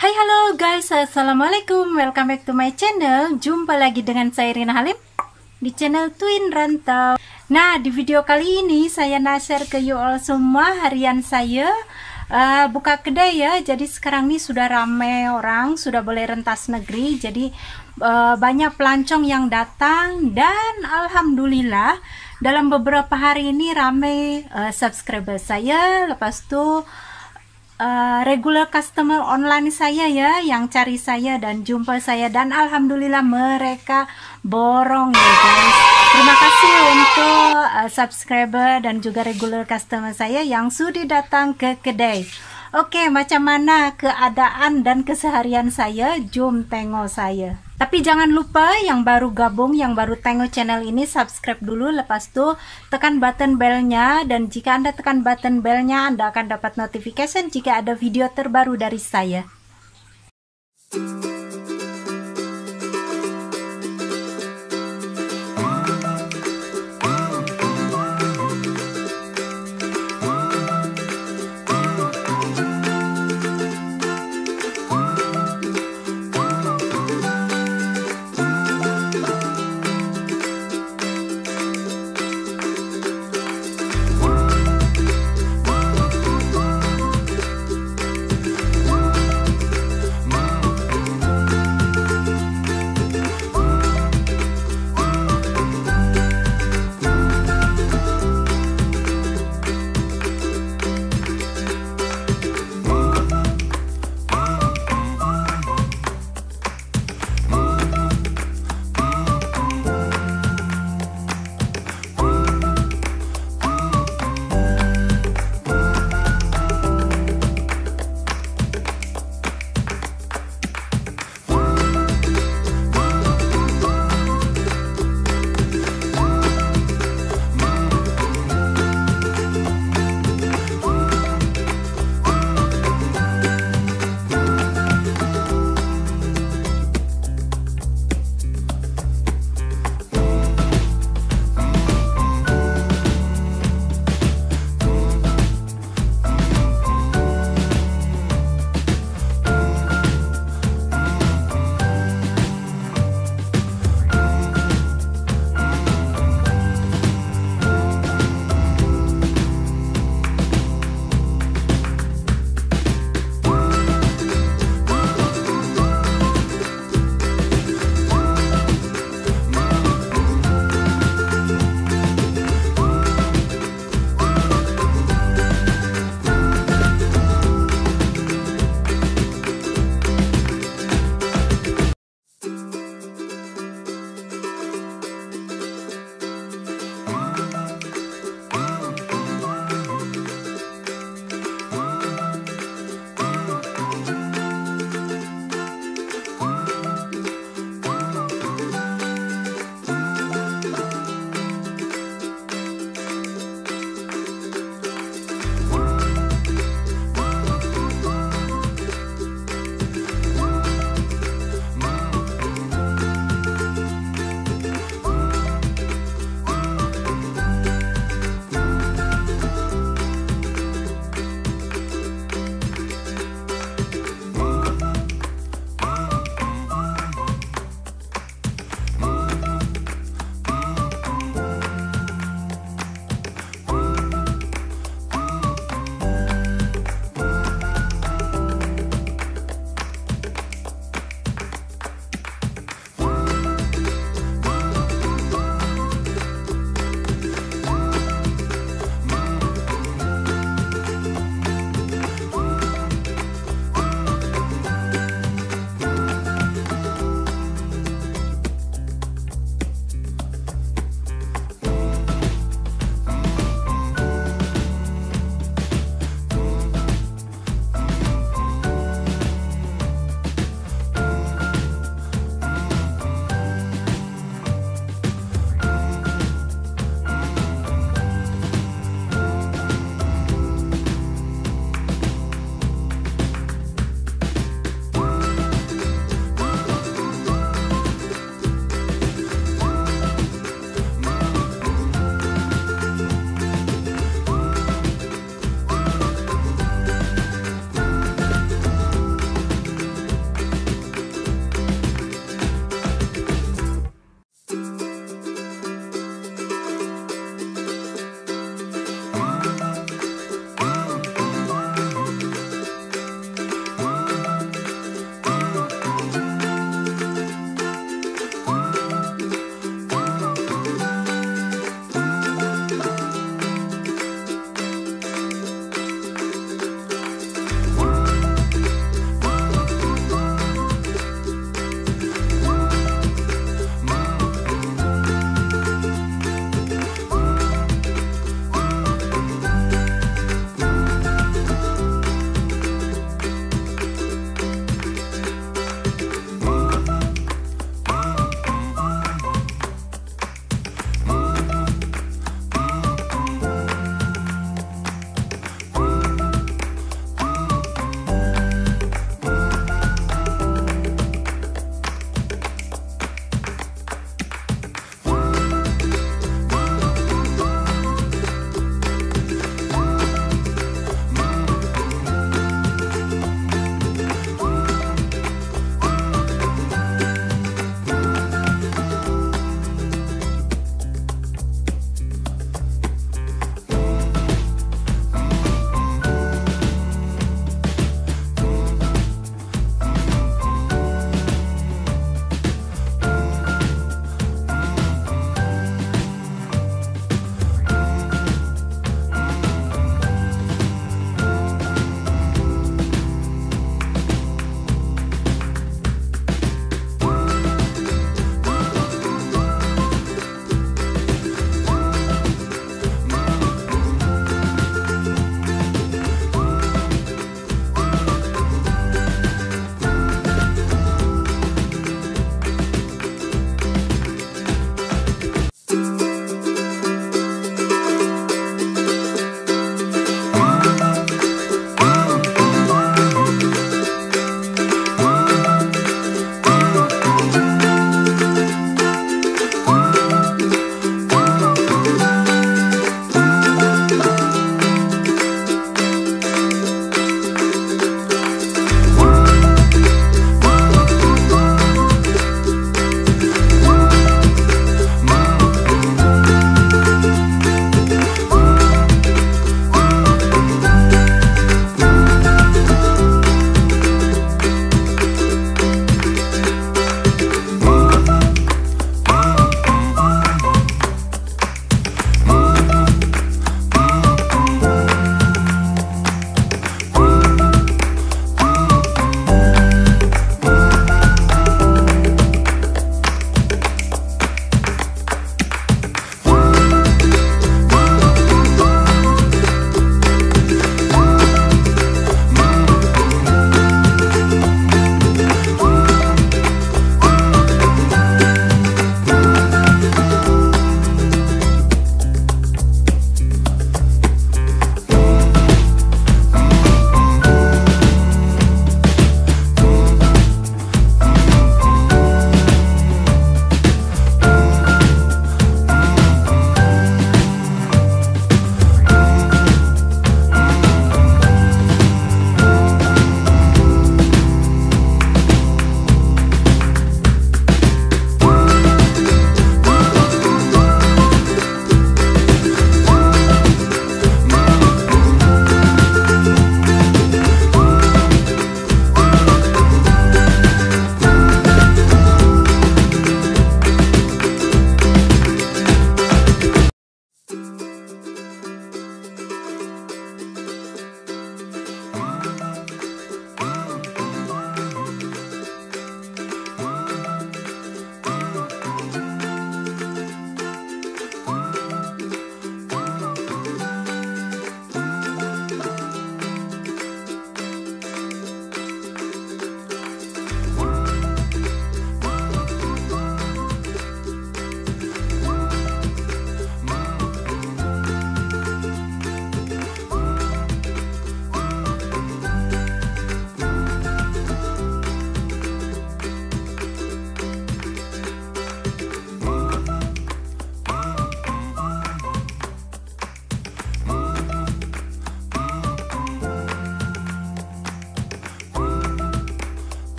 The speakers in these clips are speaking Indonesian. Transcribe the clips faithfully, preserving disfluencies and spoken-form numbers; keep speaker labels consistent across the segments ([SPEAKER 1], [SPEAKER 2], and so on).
[SPEAKER 1] Hai halo guys, assalamualaikum, welcome back to my channel. Jumpa lagi dengan saya Rina Halim di channel Twin Rantau. Nah, di video kali ini saya nak share ke you all semua harian saya uh, buka kedai ya. Jadi sekarang ini sudah ramai orang, sudah boleh rentas negeri. Jadi uh, banyak pelancong yang datang dan alhamdulillah dalam beberapa hari ini ramai uh, subscriber saya. Lepas tu Uh, regular customer online saya ya, yang cari saya dan jumpa saya, dan alhamdulillah mereka borong ya guys. Terima kasih untuk uh, subscriber dan juga regular customer saya yang sudah datang ke kedai. Oke, macam mana keadaan dan keseharian saya? Jom tengok saya. Tapi jangan lupa yang baru gabung, yang baru tengok channel ini, subscribe dulu. Lepas tu tekan button belnya, dan jika Anda tekan button belnya, Anda akan dapat notification jika ada video terbaru dari saya.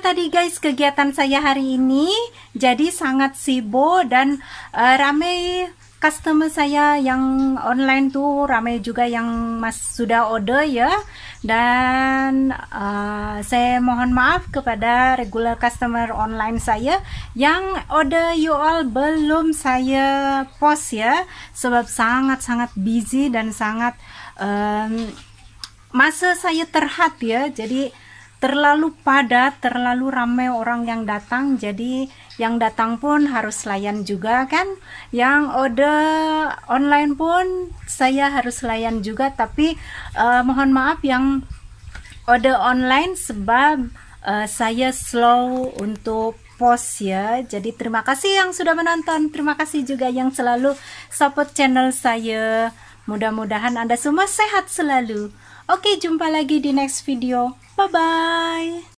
[SPEAKER 1] tadi guys kegiatan saya hari ini. Jadi sangat sibuk dan uh, ramai customer saya yang online tuh, ramai juga yang mas sudah order ya. Dan uh, saya mohon maaf kepada regular customer online saya yang order you all belum saya post ya, sebab sangat-sangat busy dan sangat um, masa saya terhad ya, jadi terlalu padat, terlalu ramai orang yang datang, jadi yang datang pun harus layan juga kan, yang order online pun saya harus layan juga. Tapi uh, mohon maaf yang order online sebab uh, saya slow untuk post ya. Jadi terima kasih yang sudah menonton, terima kasih juga yang selalu support channel saya. Mudah-mudahan Anda semua sehat selalu. Oke, jumpa lagi di next video. Bye-bye.